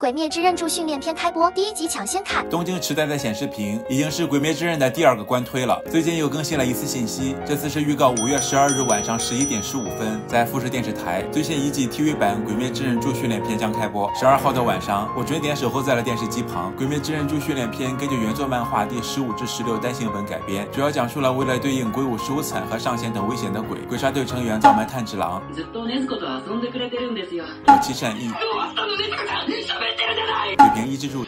鬼灭之刃》助训练篇开播，第1集抢先看。 东京时代的显示屏已经是《鬼灭之刃》的第2个官推了。最近又更新了一次信息，这次是预告5月12日晚上11点15分，在富士电视台最新1季 TV 版《鬼灭之刃》助训练篇将开播。12号的晚上，我准点守候在了电视机旁。《鬼灭之刃》助训练篇根据原作漫画第15至16单行本改编，主要讲述了为了对应鬼舞十五惨和上弦等危险的鬼，鬼杀队成员藏瞒炭治郎、有其善意、水平一之助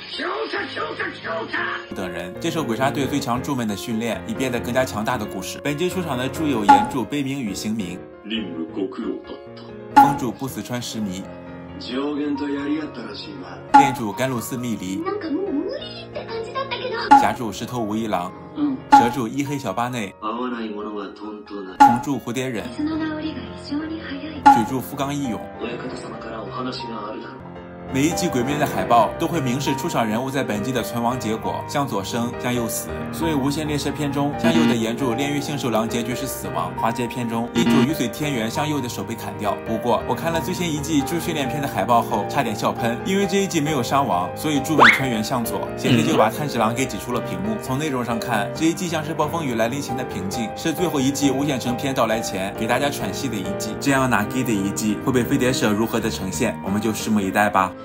等人接受鬼杀队最强助们的训练，以变得更加强大的故事。本集出场的助有岩助、悲鸣与行明、风助不死川石弥、恋助甘露寺蜜梨、侠助石头无一郎、蛇助一黑小巴内、虫助蝴蝶忍、水助福冈义勇。每一季鬼灭的海报都会明示出场人物在本季的存亡结果，向佐生、向佑死。所以无限列车篇中，向佑的岩柱炼狱杏寿郎结局是死亡；花街篇中，一柱雨水天元向佑的手被砍掉。不过我看了最新1季助训练篇的海报后，差点笑喷，因为这一季没有伤亡，所以柱本全员向佐，显然就把炭治郎给挤出了屏幕。从内容上看，这一季像是暴风雨来临前的平静，是最后一季无限城篇到来前给大家喘息的一季。这样哪给的一季会被飞碟社如何的呈现，我们就拭目以待吧。